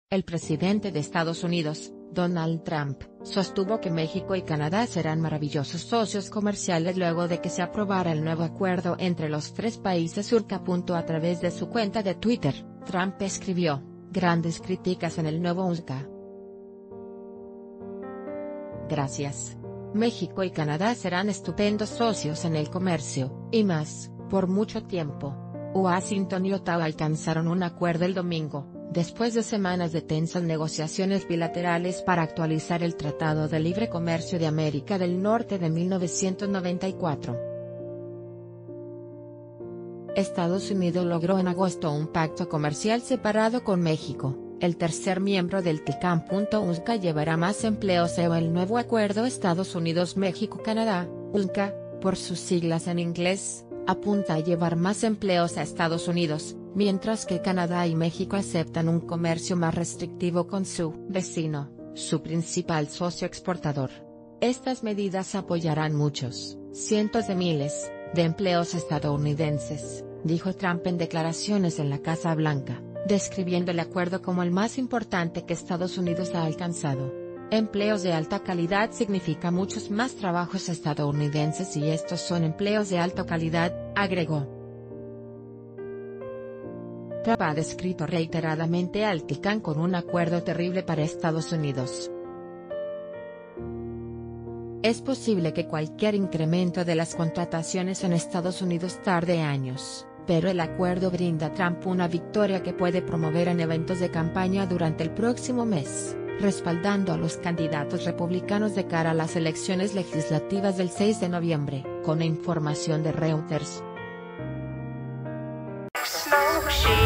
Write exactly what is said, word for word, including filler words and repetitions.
El presidente de Estados Unidos, Donald Trump, sostuvo que México y Canadá serán maravillosos socios comerciales luego de que se aprobara el nuevo acuerdo entre los tres países surca. A través de su cuenta de Twitter, Trump escribió: "Grandes críticas en el nuevo U N C A. Gracias. México y Canadá serán estupendos socios en el comercio, y más, por mucho tiempo". Washington y Ottawa alcanzaron un acuerdo el domingo, después de semanas de tensas negociaciones bilaterales para actualizar el Tratado de Libre Comercio de América del Norte de mil novecientos noventa y cuatro. Estados Unidos logró en agosto un pacto comercial separado con México, el tercer miembro del T I C A M. U N C A llevará más empleos. El nuevo acuerdo Estados Unidos-México-Canadá, U N C A, por sus siglas en inglés, apunta a llevar más empleos a Estados Unidos, mientras que Canadá y México aceptan un comercio más restrictivo con su vecino, su principal socio exportador. Estas medidas apoyarán muchos, cientos de miles, de empleos estadounidenses, dijo Trump en declaraciones en la Casa Blanca, describiendo el acuerdo como el más importante que Estados Unidos ha alcanzado. Empleos de alta calidad significa muchos más trabajos estadounidenses y estos son empleos de alta calidad, agregó. Trump ha descrito reiteradamente al T I C A M con un acuerdo terrible para Estados Unidos. Es posible que cualquier incremento de las contrataciones en Estados Unidos tarde años, pero el acuerdo brinda a Trump una victoria que puede promover en eventos de campaña durante el próximo mes, respaldando a los candidatos republicanos de cara a las elecciones legislativas del seis de noviembre, con información de Reuters.